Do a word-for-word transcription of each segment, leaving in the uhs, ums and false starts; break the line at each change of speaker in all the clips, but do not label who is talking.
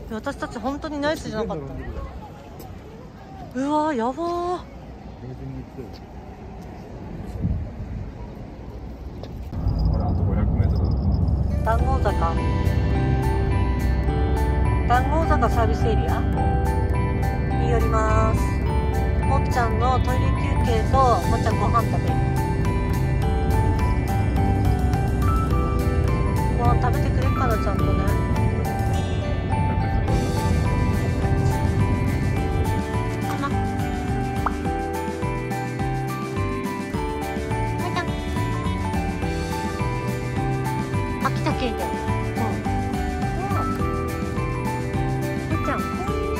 私たち本当にナイスじゃなかった。うわーやばー。談合坂談合坂サービスエリアに寄ります。もっちゃんのトイレ休憩ともっちゃんご飯食べる。ご飯食べてくれっかな、ちゃんとね。秋田県で。うん。もっちゃん、こういうね。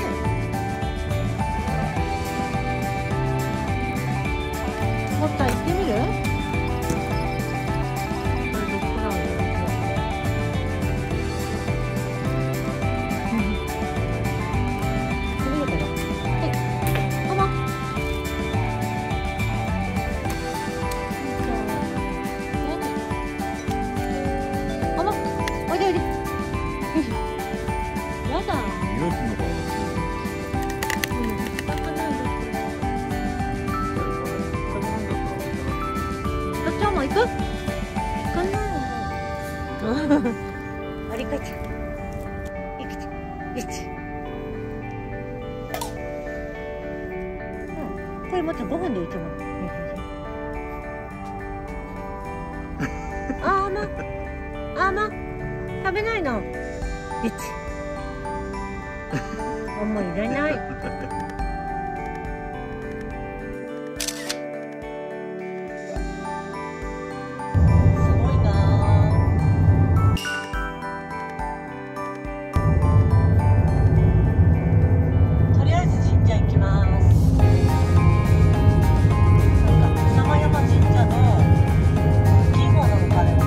もっちゃん行ってみる？これどこなの？うん。これだから。はい。ママ。おいでおいで。やだ。
匂いするのかな。
うん。汚いです。たっちゃんも行く？行かないの。ありかちゃん。いくちゃん。いち。うん。これもっとごふんでいいと思う。あーま。あーま。食べないの。いち。もういらない。すごいな。とりあえず神社行きます。なんか浅間山神社の大きい方なのかね。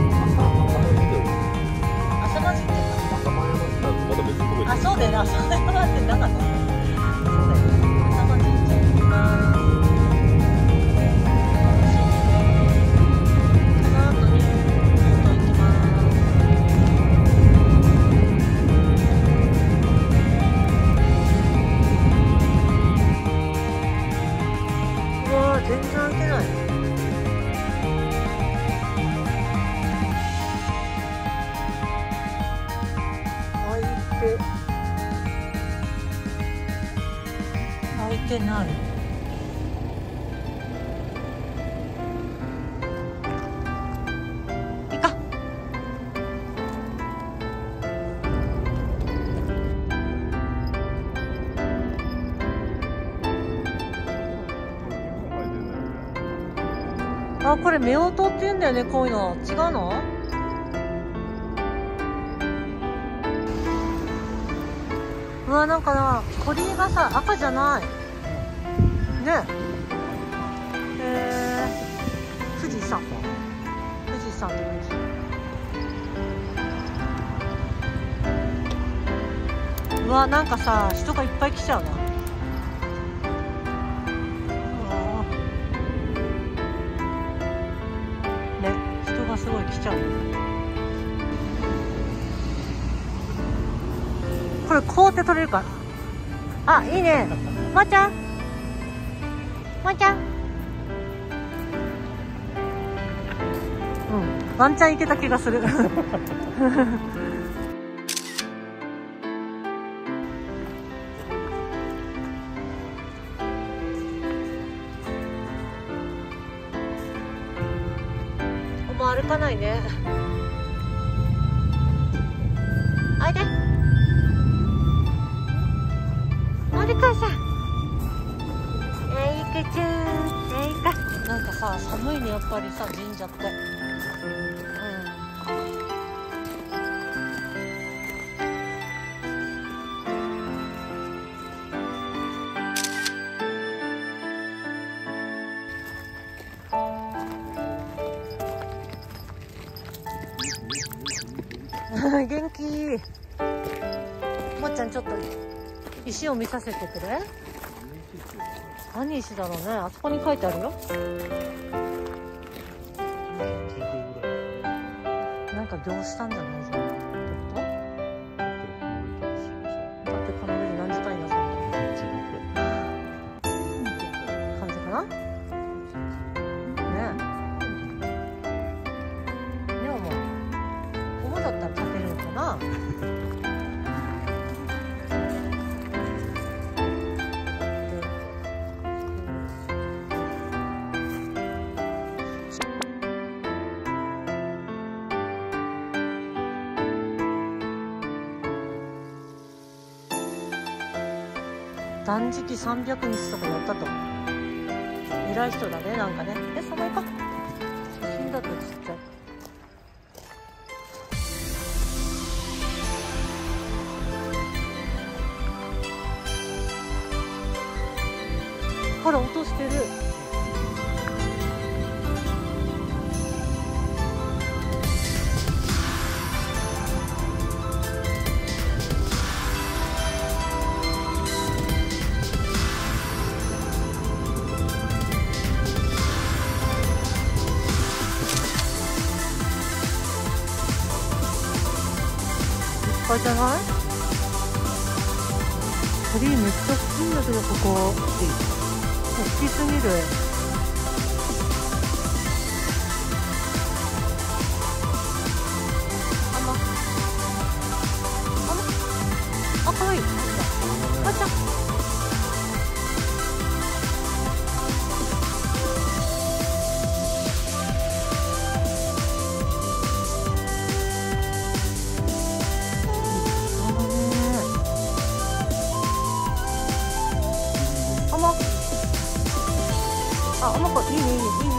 浅間神社か。あ、そうだよね。浅間山ってなかった。そうだよね。浅間神社行きます。楽しみね。この後に京都行きます。うわー、全然開いてない。開いて開いてない。いか。あ、これ夫婦って言うんだよね、こういうの。違うの？うわ、なんかな、鳥居がさ、赤じゃない。ね。えー、富士山。富士山って感じ。うわ、なんかさ、人がいっぱい来ちゃうな。うわね、人がすごい来ちゃう。これこうって取れるから。あ、いいね。まーちゃん。まーちゃん。うん。ワンチャンいけた気がする。もう歩かないね。おいで。おいでかさん。えいくちゅー。えいか。なんかさ、寒いね、やっぱりさ、神社って。うん。元気。もっちゃんちょっと石を見させてくれ。何石だろうね。あそこに書いてあるよ。なんか行したんじゃないじゃん。 断食さんびゃくにちとかやったと。偉い人だね、なんかね。え、そのいか写真だとちっちゃい。ほら、落としてる。いっぱいじゃない？鳥居めっちゃ大きいんだけど、ここ大きすぎる。あまあまあ、かわいい。あちゃん。あ、あの子いいね、いいね、いいね、いいね、いいね。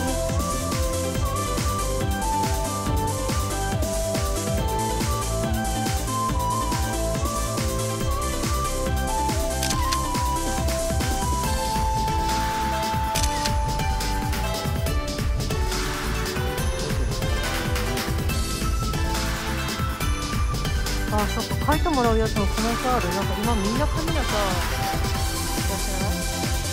あ、そっか、書いてもらうやつの可能性ある。なんか今みんな紙がさ、いらっしゃない？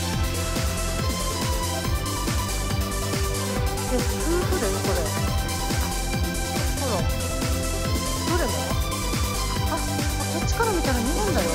え、夫婦だよ、これ。ほら。どれも？あ、こっちから見たらにほんだよ。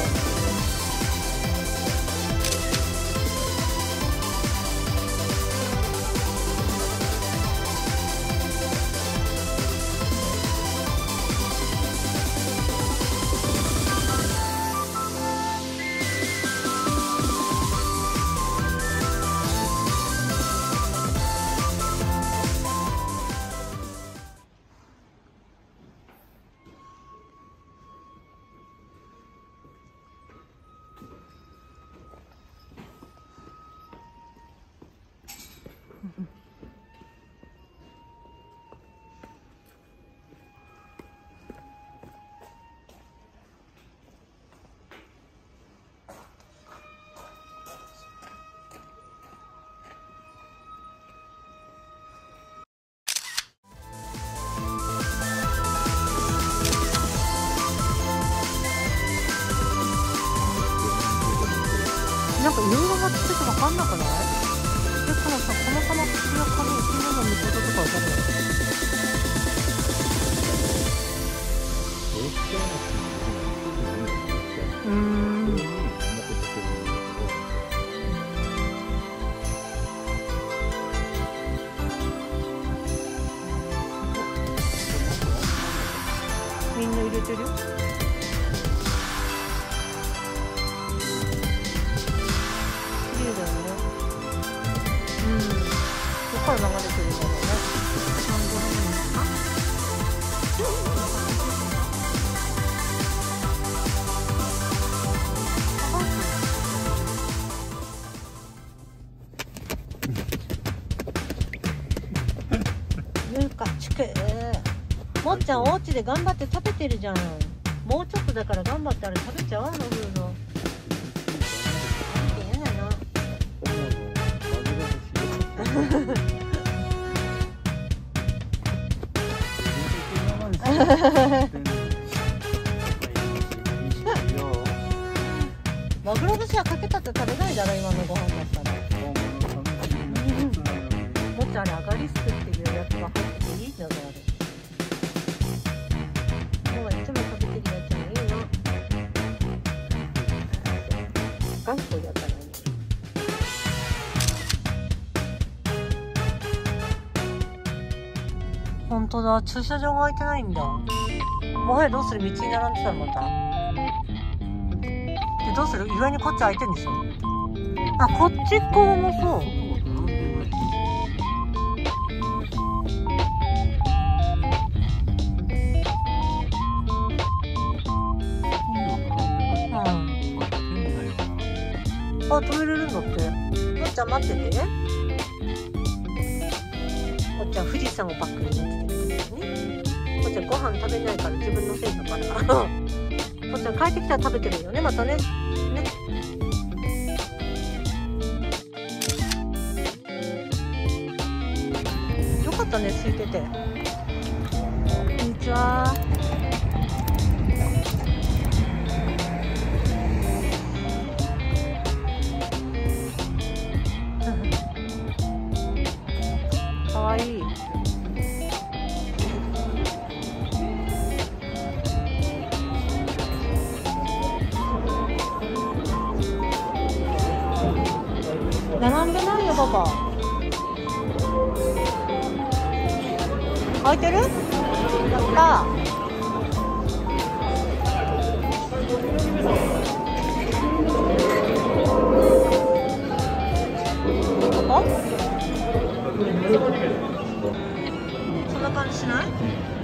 なんかいろいろ持ってて分かんなくない？で、このさ、この玉口の紙、生き物の見事とか分かんない。うーん。みんな入れてる？ここから流れてるんだろうね。ゆうかちくもっちゃんお家で頑張って食べてるじゃん。もうちょっとだから頑張ってあれ食べちゃうのフード。マグロ寿司はかけたって食べないだろ今のご飯だったら。もっとあれアガリスクっていうやつが入ってていいじゃないあれ。もういつも食べてるやつもいいな。頑固だったらいい。本当だ、駐車場が空いてないんだ。もはやどうする？道に並んでたらまた。で、どうする？意外にこっち空いてんでしょ？あ、こっち側もそう。 ゃん待っててね。こっちゃん富士山をバックに持っててくれるね。こっちゃんご飯食べないから自分のせいだから。こっちゃん帰ってきたら食べてるよね、またね。ね。よかったね、空いてて。こんにちは。かわいい。並んでないよ、パパ。開いてる？やった。ここ？そんな感じしない？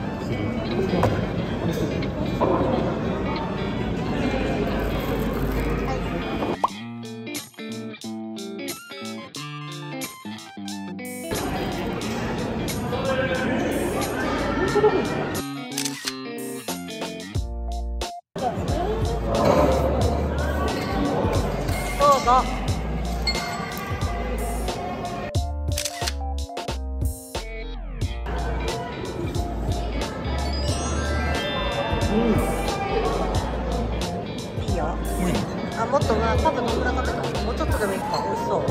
どうぞ。うん。いいよ。あ、もっとな、多分野村食べた。もうちょっとでもいいか。美味しそう。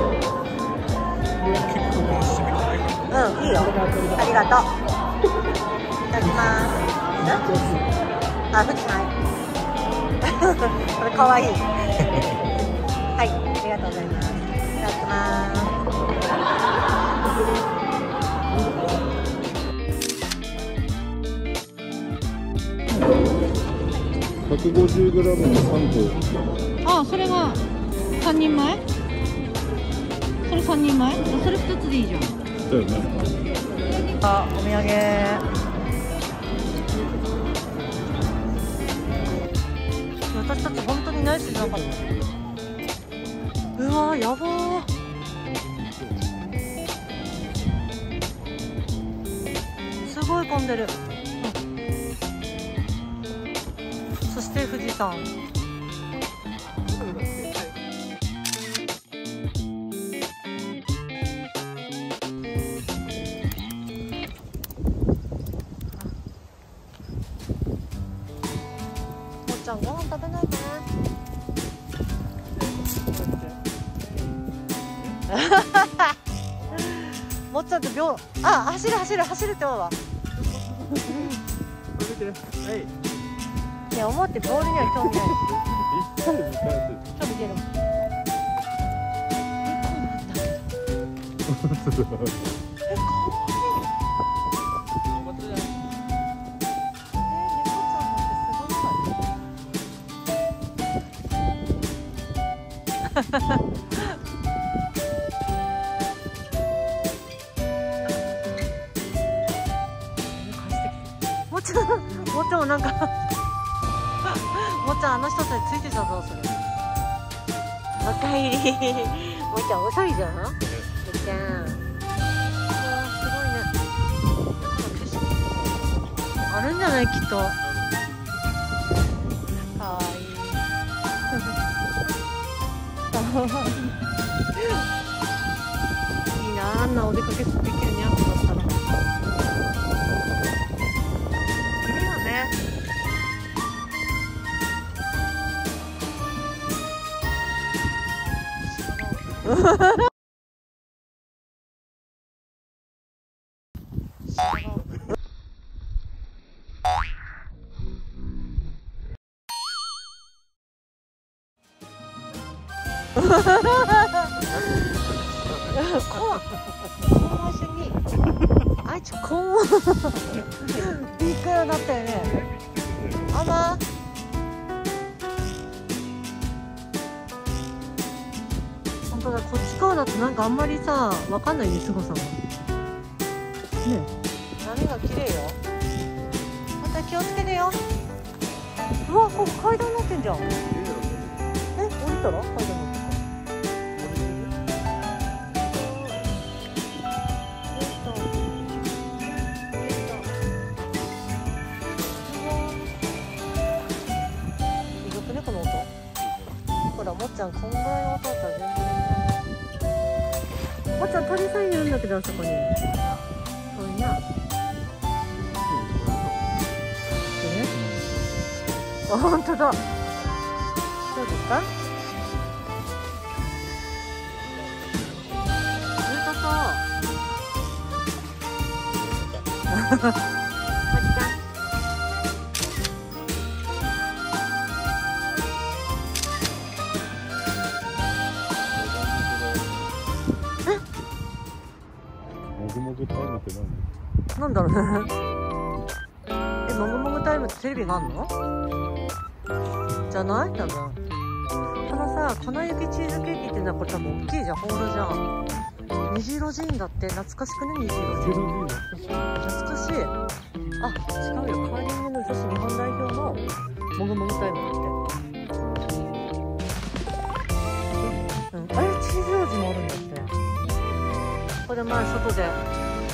うん、いいよ。ありがとう。いただきます。あ、富士山。これかわいい。はい、ありがとうございます。いただきます。
ひゃくごじゅうグラムのさんこ。
あ、それが三人前？それ三人前？それ二つでいいじゃん。
だよね。
あ、お土産。私たち本当にナイスじゃなかった。うわー、やばー。すごい混んでる。そして富士山。もっちゃんご飯食べないでね。もっちゃんって秒、あ、走る走る走るって思うわ。いや、思ってボールには興味ない。興味出るもん。え、かわいい。え、かわいい。え、猫ちゃんなんてすごい。もっちゃん、もっちゃんもなんかもっちゃんあの人たちついてたぞ、それ。おかえり。もっちゃん遅いじゃん。もっちゃん。うわ、すごいね。景色あるんじゃない、きっと。かわいい。かわいい。いいな、あんなお出かけできるにゃんこだったら。いいよね。怖怖すぎ。あいつ怖びっくりだったよね。あま本当だ、こっち側だとなんかあんまりさ、わかんないね、すごさが。ね、波が綺麗よ。また気をつけてよ。うわ、ここ階段になってんじゃん。え、降りたら階段になってる。 ちゃんこんぐらいの音だったら全然。おばちゃん鳥さんいるんだけど、あそこに。そういな。あ、本当だ。どうですか？冷たそう。おじちゃん。
もぐもぐタイムって何？
なんだろうね。え、もぐもぐタイムってテレビがあんの？じゃない？多分。このさ、粉雪チーズケーキっていうのはこれ多分大きいじゃん、ホールじゃん。虹色ジーンだって。懐かしくね、虹色ジーン。懐かしい。あ、違うよ。カーリングの女子日本代表のもぐもぐタイムだって。うん。あれ、チーズ味もあるんだって。これ前外で